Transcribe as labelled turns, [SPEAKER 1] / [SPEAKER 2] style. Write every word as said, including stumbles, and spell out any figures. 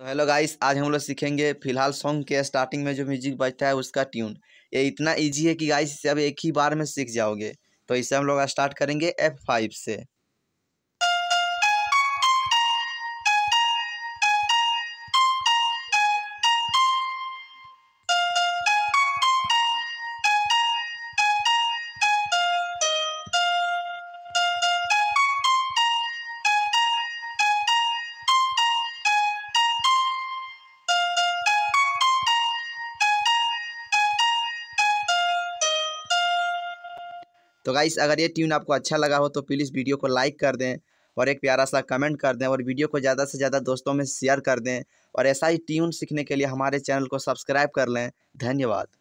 [SPEAKER 1] तो hello guys, आज हम लोग सीखेंगे फिलहाल सॉन्ग के स्टार्टिंग में जो म्यूजिक बजता है उसका ट्यून। ये इतना इजी है कि गाइस इसे अब एक ही बार में सीख जाओगे। तो इसे हम लोग स्टार्ट करेंगे एफ फाइव से। तो गाइस, अगर ये ट्यून आपको अच्छा लगा हो तो प्लीज़ वीडियो को लाइक कर दें और एक प्यारा सा कमेंट कर दें और वीडियो को ज़्यादा से ज़्यादा दोस्तों में शेयर कर दें। और ऐसा ही ट्यून सीखने के लिए हमारे चैनल को सब्सक्राइब कर लें। धन्यवाद।